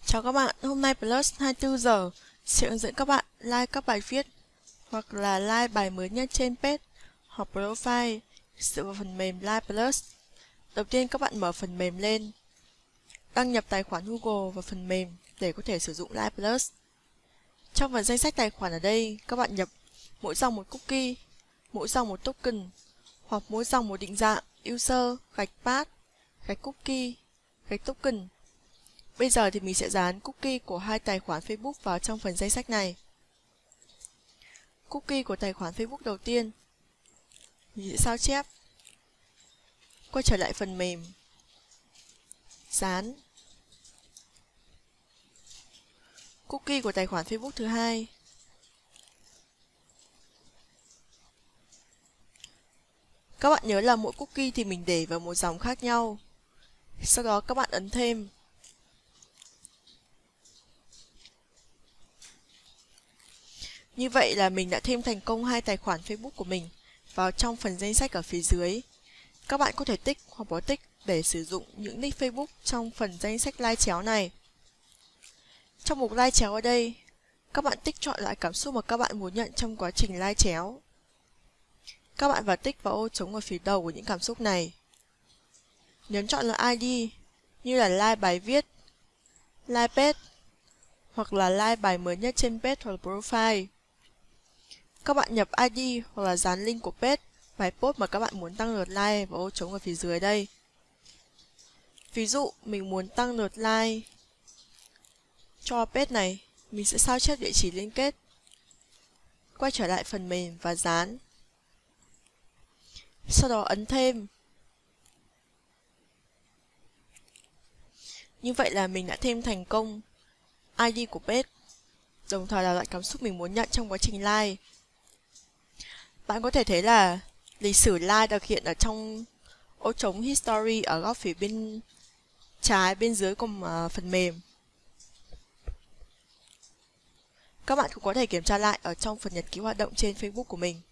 Chào các bạn, hôm nay Plus 24 giờ sẽ hướng dẫn các bạn like các bài viết hoặc là like bài mới nhất trên page hoặc profile dựa vào phần mềm Like Plus. Đầu tiên các bạn mở phần mềm lên, đăng nhập tài khoản Google vào phần mềm để có thể sử dụng Like Plus. Trong phần danh sách tài khoản ở đây, các bạn nhập mỗi dòng một cookie, mỗi dòng một token hoặc mỗi dòng một định dạng user gạch path gạch cookie gạch token. Bây giờ thì mình sẽ dán cookie của hai tài khoản Facebook vào trong phần danh sách này. Cookie của tài khoản Facebook đầu tiên, mình sẽ sao chép, quay trở lại phần mềm, dán. Cookie của tài khoản Facebook thứ hai, các bạn nhớ là mỗi cookie thì mình để vào một dòng khác nhau. Sau đó các bạn ấn thêm. Như vậy là mình đã thêm thành công hai tài khoản Facebook của mình vào trong phần danh sách ở phía dưới. Các bạn có thể tích hoặc bỏ tích để sử dụng những nick Facebook trong phần danh sách like chéo này. Trong mục like chéo ở đây, các bạn tích chọn lại cảm xúc mà các bạn muốn nhận trong quá trình like chéo. Các bạn vào tích vào ô trống ở phía đầu của những cảm xúc này. Nhấn chọn là ID như là like bài viết, like page hoặc là like bài mới nhất trên page hoặc là profile. Các bạn nhập ID hoặc là dán link của page, bài post mà các bạn muốn tăng lượt like vào ô trống ở phía dưới đây. Ví dụ mình muốn tăng lượt like cho page này, mình sẽ sao chép địa chỉ liên kết, quay trở lại phần mềm và dán. Sau đó ấn thêm. Như vậy là mình đã thêm thành công ID của page, đồng thời là loại cảm xúc mình muốn nhận trong quá trình like. Bạn có thể thấy là lịch sử like được hiện ở trong ô trống History ở góc phía bên trái bên dưới của phần mềm. Các bạn cũng có thể kiểm tra lại ở trong phần nhật ký hoạt động trên Facebook của mình.